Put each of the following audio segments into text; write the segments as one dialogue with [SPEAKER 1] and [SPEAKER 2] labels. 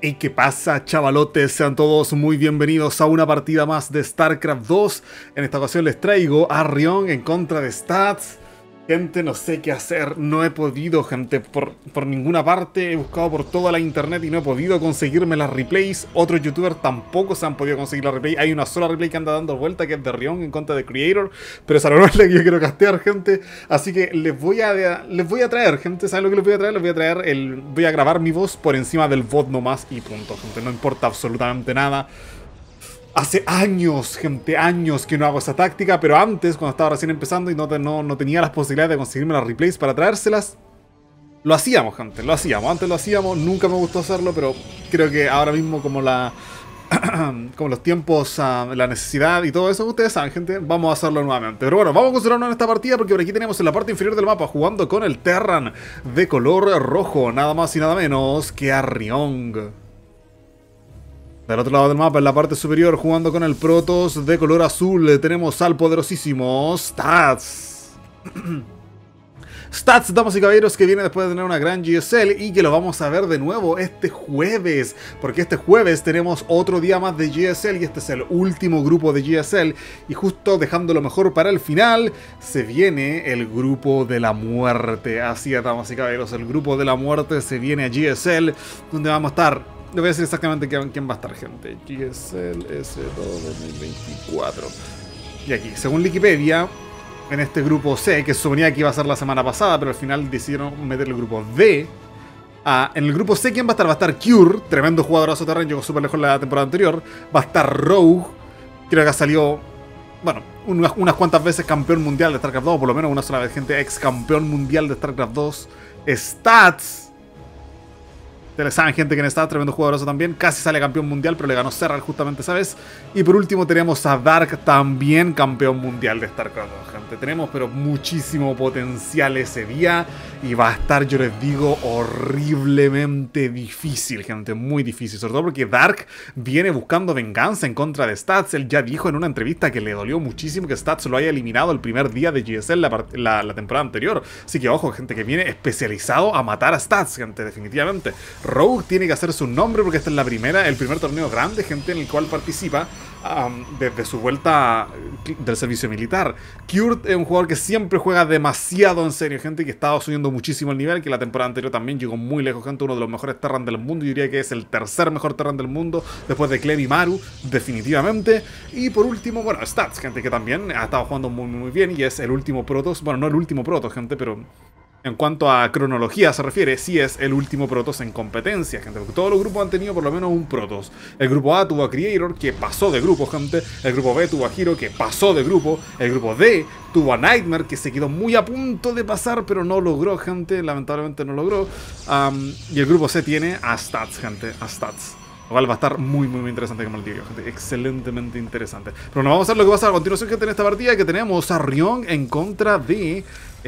[SPEAKER 1] ¿Y qué pasa, chavalotes? Sean todos muy bienvenidos a una partida más de StarCraft 2. En esta ocasión les traigo a Rion en contra de Stats. Gente, no sé qué hacer, no he podido, gente, por ninguna parte. He buscado por toda la internet y no he podido conseguirme las replays. Otros youtubers tampoco se han podido conseguir la replay. Hay una sola replay que anda dando vuelta, que es de Rion en contra de Creator, pero esa no es la que yo quiero castear, gente. Así que les voy a traer, gente. ¿Saben lo que les voy a traer? Les voy a traer voy a grabar mi voz por encima del bot nomás y punto, gente. No importa absolutamente nada. Hace años, gente, años que no hago esa táctica, pero antes, cuando estaba recién empezando y no tenía las posibilidades de conseguirme las replays para traérselas, lo hacíamos, gente, lo hacíamos. Antes lo hacíamos, nunca me gustó hacerlo, pero creo que ahora mismo como como los tiempos, la necesidad y todo eso, ustedes saben, gente, vamos a hacerlo nuevamente. Pero bueno, vamos a concentrarnos en esta partida porque por aquí tenemos en la parte inferior del mapa jugando con el Terran de color rojo, nada más y nada menos que a Rion. Del otro lado del mapa, en la parte superior, jugando con el Protoss de color azul, tenemos al poderosísimo Stats. Stats, damas y caballeros, que viene después de tener una gran GSL y que lo vamos a ver de nuevo este jueves. Porque este jueves tenemos otro día más de GSL y este es el último grupo de GSL. Y justo dejando lo mejor para el final, se viene el grupo de la muerte. Así es, damas y caballeros, el grupo de la muerte se viene a GSL, donde vamos a estar... Les voy a decir exactamente quién va a estar, gente. GSL S2 2024. Y aquí, según Wikipedia, en este grupo C, que suponía que iba a ser la semana pasada, pero al final decidieron meter el grupo D. En el grupo C, ¿quién va a estar? Va a estar Cure, tremendo jugadorazo terreno, llegó súper lejos la temporada anterior. Va a estar Rogue, creo que ha salido, bueno, unas cuantas veces campeón mundial de StarCraft 2, por lo menos una sola vez, gente, ex campeón mundial de StarCraft 2. Stats. Ustedes saben, gente, que en Stats, tremendo jugadorazo también. Casi sale campeón mundial, pero le ganó Serral justamente esa vez. Y por último tenemos a Dark, también campeón mundial de StarCraft 2, gente. Tenemos pero muchísimo potencial ese día. Y va a estar, yo les digo, horriblemente difícil, gente. Muy difícil. Sobre todo porque Dark viene buscando venganza en contra de Stats. Él ya dijo en una entrevista que le dolió muchísimo que Stats lo haya eliminado el primer día de GSL la temporada anterior. Así que ojo, gente, que viene especializado a matar a Stats, gente, definitivamente. Rogue tiene que hacerse un nombre porque esta es el primer torneo grande, gente, en el cual participa desde su vuelta del servicio militar. Kurt es un jugador que siempre juega demasiado en serio, gente, que estaba subiendo muchísimo el nivel, que la temporada anterior también llegó muy lejos, gente, uno de los mejores Terran del mundo. Yo diría que es el tercer mejor Terran del mundo después de Clem y Maru, definitivamente. Y por último, bueno, Stats, gente, que también ha estado jugando muy bien y es el último Protoss, bueno, no el último Protoss, gente, pero... En cuanto a cronología se refiere, sí es el último Protoss en competencia, gente. Porque todos los grupos han tenido por lo menos un Protoss. El grupo A tuvo a Creator, que pasó de grupo, gente. El grupo B tuvo a Hero, que pasó de grupo. El grupo D tuvo a Nightmare, que se quedó muy a punto de pasar, pero no logró, gente. Lamentablemente no logró. Y el grupo C tiene a Stats, gente. A Stats. Lo cual va a estar muy interesante, como el digo, gente. Excelentemente interesante. Pero no vamos a ver lo que pasa a continuación, gente, en esta partida, que tenemos a Rion en contra de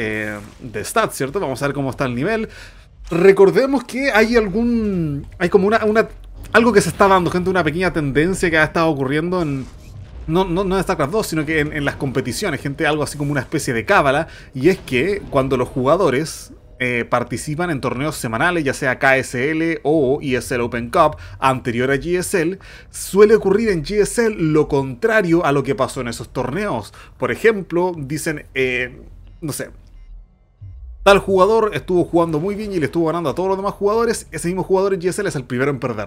[SPEAKER 1] Stats, ¿cierto? Vamos a ver cómo está el nivel. Recordemos que hay como algo que se está dando, gente, una pequeña tendencia que ha estado ocurriendo en... No en StarCraft 2, sino que en las competiciones, gente, algo así como una especie de cábala. Y es que cuando los jugadores... participan en torneos semanales, ya sea KSL o ESL Open Cup anterior a GSL, suele ocurrir en GSL lo contrario a lo que pasó en esos torneos. Por ejemplo, dicen, no sé, tal jugador estuvo jugando muy bien y le estuvo ganando a todos los demás jugadores, ese mismo jugador en GSL es el primero en perder.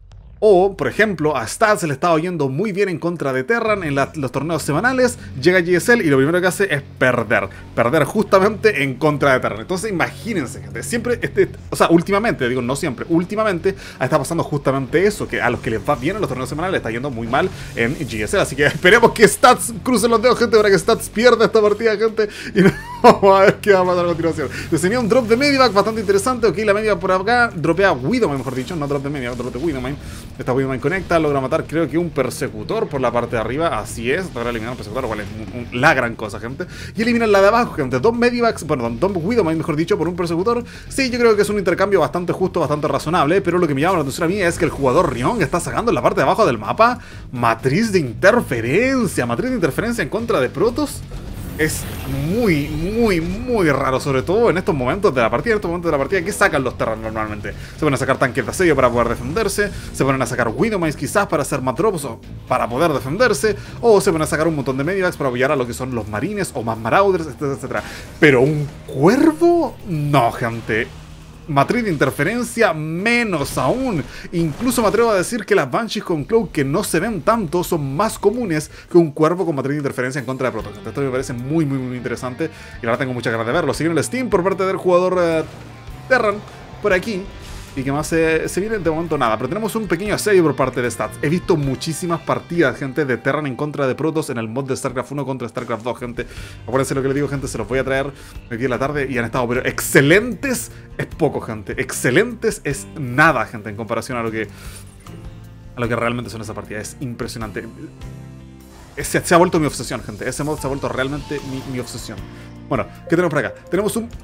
[SPEAKER 1] O, por ejemplo, a Stats se le estaba yendo muy bien en contra de Terran en los torneos semanales, llega a GSL y lo primero que hace es perder. Perder justamente en contra de Terran. Entonces imagínense, gente, siempre, o sea, últimamente, digo no siempre, últimamente está pasando justamente eso, que a los que les va bien en los torneos semanales les está yendo muy mal en GSL. Así que esperemos que Stats crucen los dedos, gente, para que Stats pierda esta partida, gente. Y vamos a ver qué va a pasar a continuación. Entonces tenía un drop de Medivac bastante interesante. Ok, la Medivac por acá, dropea Widowmine, mejor dicho, no drop de Medivac, drop de Widowmine. Esta Widowmine conecta, logra matar creo que un persecutor por la parte de arriba, así es, logra eliminar un persecutor, lo cual es la gran cosa, gente. Y eliminan la de abajo, gente, dos Medivacs, bueno, dos Widowmine, mejor dicho, por un persecutor. Sí, yo creo que es un intercambio bastante justo, bastante razonable, pero lo que me llama la atención a mí es que el jugador Rion está sacando en la parte de abajo del mapa matriz de interferencia en contra de Protoss. es muy raro, sobre todo en estos momentos de la partida. En estos momentos de la partida, ¿qué sacan los Terran normalmente? Se ponen a sacar tanques de asedio para poder defenderse, se ponen a sacar Widowmace quizás para hacer más drops o para poder defenderse, o se ponen a sacar un montón de Medivacs para apoyar a lo que son los marines o más Marauders, etcétera, etcétera. Pero un cuervo, no, gente. Matriz de interferencia, menos aún. Incluso me atrevo a decir que las Banshees con Cloak, que no se ven tanto, son más comunes que un cuervo con matriz de interferencia en contra de Protoss. Esto me parece muy interesante y ahora tengo muchas ganas de verlo. Sigue en el Steam por parte del jugador Terran por aquí. Y que más se viene de momento nada. Pero tenemos un pequeño asedio por parte de Stats. He visto muchísimas partidas, gente, de Terran en contra de Protoss en el mod de StarCraft 1 contra StarCraft 2, gente. Acuérdense lo que les digo, gente. Se los voy a traer aquí en la tarde y han estado. Pero excelentes es poco, gente. Excelentes es nada, gente, en comparación a lo que realmente son esa partida. Es impresionante. Se ha vuelto mi obsesión, gente. Ese mod se ha vuelto realmente mi obsesión. Bueno, ¿qué tenemos por acá? Tenemos un...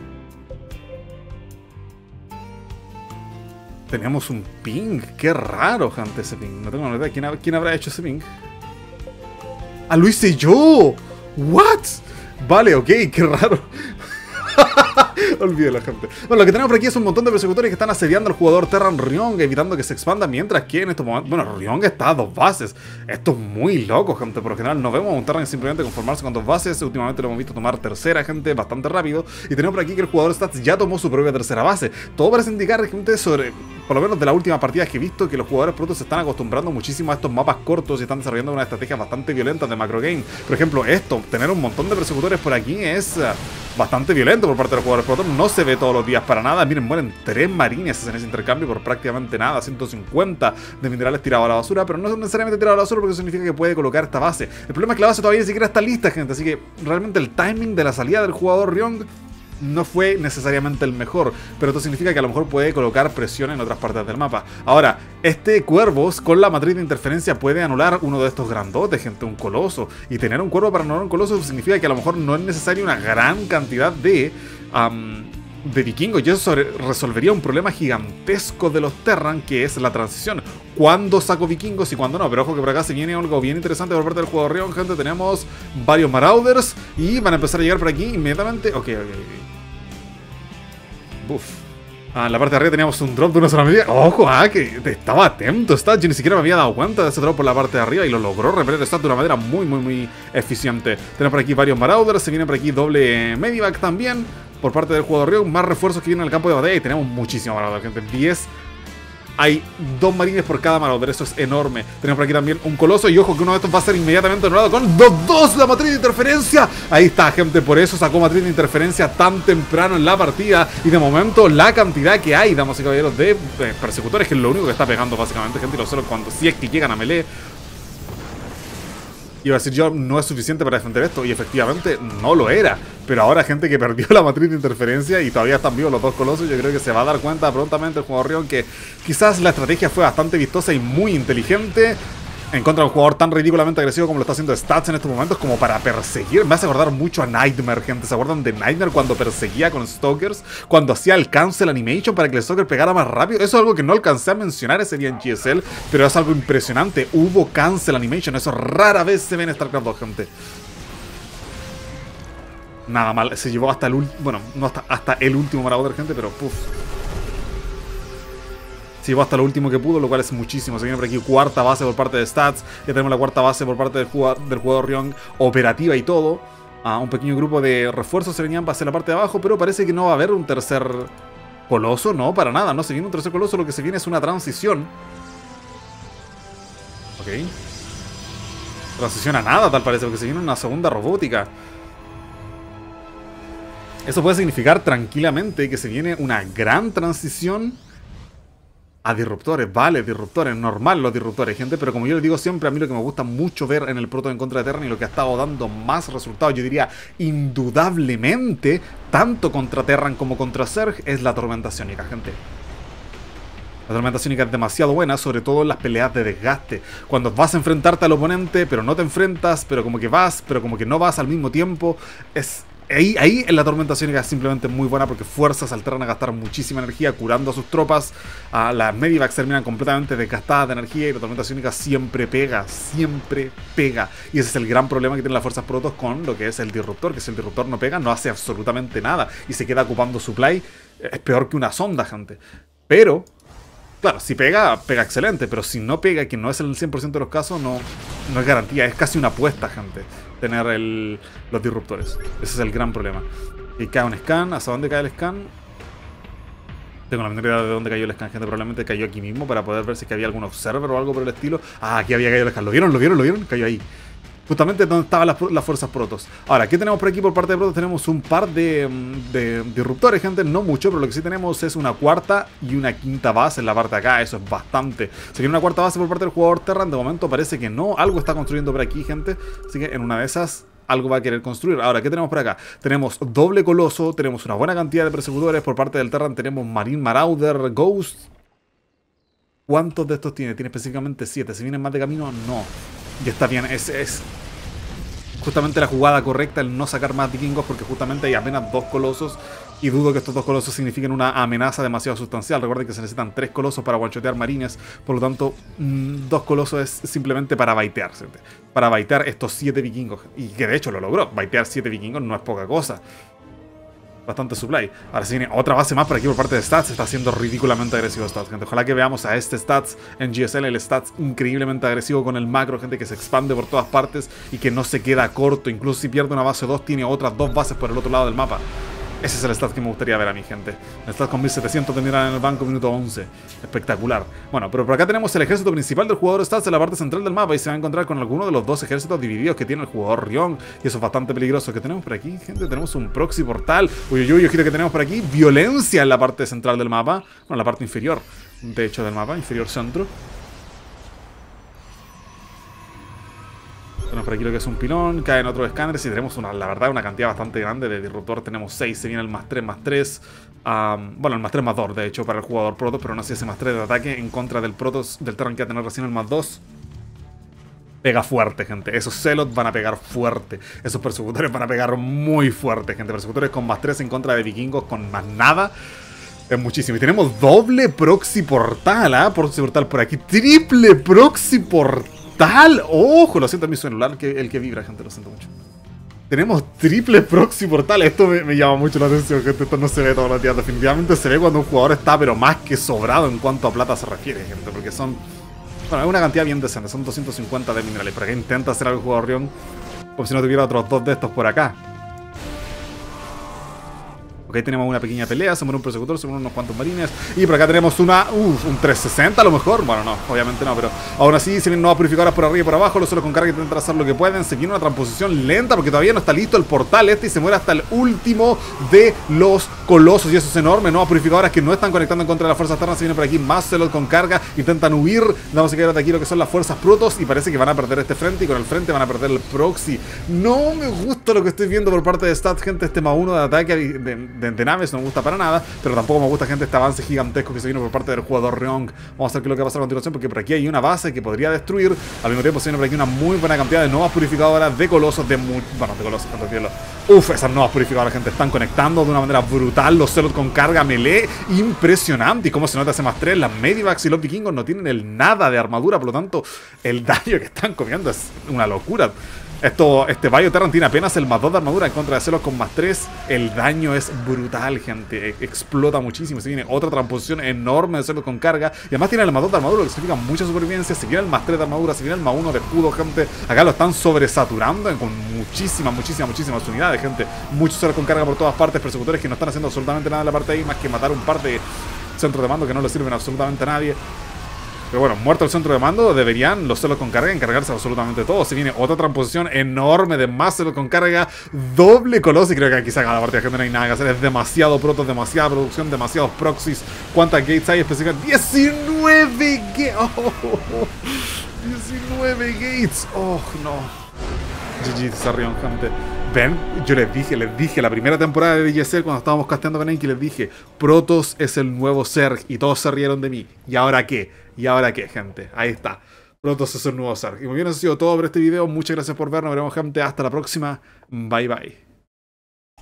[SPEAKER 1] Teníamos un ping. Qué raro, gente, ese ping. No tengo ni idea. ¿Quién habrá hecho ese ping? ¡Ah, lo hice yo! ¿What? Vale, ok, qué raro. Olvídalo, gente. Bueno, lo que tenemos por aquí es un montón de persecutores que están asediando al jugador Terran Ryong, evitando que se expanda, mientras que en estos momentos... Bueno, Ryong está a 2 bases. Esto es muy loco, gente. Por lo general no vemos a un Terran simplemente conformarse con 2 bases. Últimamente lo hemos visto tomar tercera, gente, bastante rápido. Y tenemos por aquí que el jugador Stats ya tomó su propia tercera base. Todo parece indicar, gente, sobre... Por lo menos de las últimas partidas que he visto, que los jugadores Protoss se están acostumbrando muchísimo a estos mapas cortos y están desarrollando una estrategia bastante violenta de macro game. Por ejemplo, tener un montón de persecutores por aquí es bastante violento por parte de los jugadores Protoss. No se ve todos los días para nada. Miren, mueren 3 marines en ese intercambio por prácticamente nada. 150 de minerales tirados a la basura, pero no necesariamente tirados a la basura porque eso significa que puede colocar esta base. El problema es que la base todavía ni siquiera está lista, gente. Así que realmente el timing de la salida del jugador Ryong no fue necesariamente el mejor, pero esto significa que a lo mejor puede colocar presión en otras partes del mapa. Ahora, este Cuervos con la matriz de interferencia puede anular uno de estos grandotes, gente, un coloso. Y tener un cuervo para anular un coloso significa que a lo mejor no es necesaria una gran cantidad de vikingos, y eso resolvería un problema gigantesco de los Terran, que es la transición. ¿Cuándo saco vikingos y cuándo no? Pero ojo que por acá se viene algo bien interesante por parte del jugador Ryong, gente. Tenemos varios Marauders y van a empezar a llegar por aquí inmediatamente. Ok. Buf. En la parte de arriba teníamos un drop de una sola medida. Ojo, que estaba atento Stat. Yo ni siquiera me había dado cuenta de ese drop por la parte de arriba y lo logró repeler Stat de una manera muy eficiente. Tenemos por aquí varios Marauders. Se viene por aquí doble Medivac también por parte del jugador Ryong. Más refuerzos que vienen al campo de batalla y tenemos muchísimos Marauders, gente. 10. Hay 2 marines por cada Marauder, eso es enorme. Tenemos por aquí también un coloso y ojo que uno de estos va a ser inmediatamente anulado con 2-2 la matriz de interferencia. Ahí está, gente, por eso sacó matriz de interferencia tan temprano en la partida. Y de momento la cantidad que hay, damas y caballeros, de persecutores, que es lo único que está pegando básicamente, gente, y lo solo cuando si es que llegan a melee. Iba a decir yo, no es suficiente para defender esto, y efectivamente no lo era. Pero ahora, gente que perdió la matriz de interferencia y todavía están vivos los 2 colosos, yo creo que se va a dar cuenta prontamente el jugador Ryong que quizás la estrategia fue bastante vistosa y muy inteligente en contra de un jugador tan ridículamente agresivo como lo está haciendo Stats en estos momentos, como para perseguir. Me hace acordar mucho a Nightmare, gente. ¿Se acuerdan de Nightmare cuando perseguía con Stalkers? Cuando hacía el cancel animation para que el Stalker pegara más rápido. Eso es algo que no alcancé a mencionar ese día en GSL, pero es algo impresionante. Hubo cancel animation. Eso rara vez se ve en StarCraft 2, gente. Nada mal. Se llevó hasta el último... Bueno, no hasta el último Marauder, gente, pero puff. Se llevó hasta lo último que pudo, lo cual es muchísimo. Se viene por aquí 4ª base por parte de Stats. Ya tenemos la 4ª base por parte del jugador Ryong, operativa y todo. Un pequeño grupo de refuerzos se venían hacia la parte de abajo, pero parece que no va a haber un tercer coloso. No, para nada, no se viene un tercer coloso. Lo que se viene es una transición. Ok. Transición a nada, tal parece, porque se viene una segunda robótica. Eso puede significar tranquilamente que se viene una gran transición a disruptores. Vale, disruptores, normal los disruptores, gente, pero como yo les digo siempre, a mí lo que me gusta mucho ver en el Protoss en contra de Terran y lo que ha estado dando más resultados, yo diría indudablemente, tanto contra Terran como contra Zerg, es la tormenta psiónica, gente. La tormenta psiónica es demasiado buena, sobre todo en las peleas de desgaste. Cuando vas a enfrentarte al oponente, pero no te enfrentas, pero como que vas, pero como que no vas al mismo tiempo, es Ahí la tormenta psiónica es simplemente muy buena porque fuerzas al Terran a gastar muchísima energía curando a sus tropas. Las Medivacs terminan completamente desgastadas de energía y la tormenta psiónica siempre pega, siempre pega. Y ese es el gran problema que tienen las fuerzas protoss con lo que es el disruptor, que si el disruptor no pega, no hace absolutamente nada y se queda ocupando supply. Es peor que una sonda, gente. Pero, claro, si pega, pega excelente, pero si no pega, que no es el 100% de los casos, no es garantía, es casi una apuesta, gente, tener los disruptores. Ese es el gran problema. Y cae un scan, ¿hacia dónde cae el scan? Tengo la menor idea de dónde cayó el scan, gente, probablemente cayó aquí mismo para poder ver si había algún observer o algo por el estilo. Ah, aquí había caído el scan, ¿lo vieron? ¿Lo vieron? ¿Lo vieron? Cayó ahí. Justamente donde estaban las fuerzas protoss. Ahora, ¿qué tenemos por aquí por parte de protoss? Tenemos un par de disruptores, gente. No mucho, pero lo que sí tenemos es una cuarta y una quinta base en la parte de acá. Eso es bastante. Se quiere una cuarta base por parte del jugador Terran. De momento parece que no. Algo está construyendo por aquí, gente. Así que en una de esas algo va a querer construir. Ahora, ¿qué tenemos por acá? Tenemos doble coloso. Tenemos una buena cantidad de persecutores. Por parte del Terran tenemos Marine Marauder, Ghost. ¿Cuántos de estos tiene? Tiene específicamente 7. Si vienen más de camino, no. Y está bien, es justamente la jugada correcta el no sacar más vikingos porque justamente hay apenas 2 colosos y dudo que estos 2 colosos signifiquen una amenaza demasiado sustancial. Recuerden que se necesitan 3 colosos para one-shotear marines, por lo tanto 2 colosos es simplemente para baitear, gente. Para baitear estos 7 vikingos, y que de hecho lo logró. Baitear 7 vikingos no es poca cosa. Bastante supply. Ahora sí viene otra base más por aquí por parte de Stats. Está siendo ridículamente agresivo Stats, gente. Ojalá que veamos a este Stats en GSL. El Stats increíblemente agresivo con el macro, gente, que se expande por todas partes y que no se queda corto. Incluso si pierde una base 2, tiene otras 2 bases por el otro lado del mapa. Ese es el stat que me gustaría ver a mi gente. El stat con 1700 de mirar en el banco, minuto 11. Espectacular. Bueno, pero por acá tenemos el ejército principal del jugador Stats en la parte central del mapa y se va a encontrar con alguno de los 2 ejércitos divididos que tiene el jugador Rion. Y eso es bastante peligroso. ¿Qué tenemos por aquí, gente? Tenemos un proxy portal. Uy, uy, uy, ojito que tenemos por aquí. Violencia en la parte central del mapa. Bueno, en la parte inferior, de hecho, del mapa. Inferior centro. Tenemos por aquí lo que es un pilón, caen otros escáneres y tenemos la verdad una cantidad bastante grande de disruptor. Tenemos 6, se viene el +3/+3. Bueno, el +3/+2 de hecho para el jugador Protoss, pero no así ese +3 de ataque en contra del Protoss del Terran que va a tener recién el +2. Pega fuerte, gente. Esos Zealots van a pegar fuerte. Esos persecutores van a pegar muy fuerte, gente. Persecutores con +3 en contra de vikingos con más nada. Es muchísimo. Y tenemos doble proxy portal, ¿ah? Proxy portal por aquí. Triple proxy portal. ¡Ojo! Lo siento en mi celular, el que vibra, gente, lo siento mucho. Tenemos triple proxy portal. Esto me llama mucho la atención, gente. Esto no se ve todos los días. Definitivamente se ve cuando un jugador está, pero más que sobrado en cuanto a plata se refiere, gente. Porque son... Bueno, es una cantidad bien decente. Son 250 de minerales. Por acá intenta hacer algo el jugador Rion, como si no tuviera otros 2 de estos por acá. Ok, tenemos una pequeña pelea, se muere un persecutor, se mueren unos cuantos marines. Y por acá tenemos un 360 a lo mejor. Bueno, no, obviamente no, pero aún así se vienen nuevas purificadoras por arriba y por abajo. Los solo con carga intentan hacer lo que pueden. Se viene una transposición lenta porque todavía no está listo el portal y se muere hasta el último de los colosos. Y eso es enorme. Nuevas purificadoras que no están conectando en contra de las fuerzas ternas. Se viene por aquí más Zealot con carga. Intentan huir. Vamos a quedar de aquí lo que son las fuerzas Protoss. Y parece que van a perder este frente. Y con el frente van a perder el proxy. No me gusta lo que estoy viendo por parte de Stats, gente. Este +1 de ataque de naves no me gusta para nada, pero tampoco me gusta, gente, este avance gigantesco que se vino por parte del jugador Ryong. Vamos a ver qué es lo que va a pasar a continuación, porque por aquí hay una base que podría destruir. Al mismo tiempo se viene por aquí una muy buena cantidad de nuevas purificadoras de colosos, de colosos, uf, esas nuevas purificadoras, gente, están conectando de una manera brutal. Los Zealots con carga melee, impresionante. Y como se nota ese +3, las Medivacs y los vikingos no tienen el nada de armadura, por lo tanto, el daño que están comiendo es una locura. Este Bioterran tiene apenas el +2 de armadura en contra de Zealots con +3. El daño es brutal, gente. Explota muchísimo. Se viene otra transposición enorme de Zealots con carga. Y además tiene el +2 de armadura, lo que significa mucha supervivencia. Se viene el +3 de armadura, se viene el +1 de escudo, gente. Acá lo están sobresaturando con muchísimas unidades, gente. Muchos Zealots con carga por todas partes. Persecutores que no están haciendo absolutamente nada en la parte de ahí, más que matar un par de centros de mando que no le sirven absolutamente a nadie. Pero bueno, muerto el centro de mando, deberían los Zealots con carga encargarse absolutamente todo. Se viene otra transposición enorme de más Zealots con carga, doble coloso. Y creo que aquí saca la partida, gente, no hay nada que hacer. Es demasiado proto, demasiada producción, demasiados proxies. ¿Cuántas gates hay específicamente? 19 gates. Oh, 19 gates. Oh, no. GG, Sarrión, gente. Ven, yo les dije la primera temporada de DJSL cuando estábamos casteando con Enki, les dije, Protoss es el nuevo Zerg y todos se rieron de mí. ¿Y ahora qué? ¿Y ahora qué, gente? Ahí está. Protoss es el nuevo Zerg. Y muy bien, eso ha sido todo por este video. Muchas gracias por vernos. Nos veremos, gente. Hasta la próxima. Bye, bye.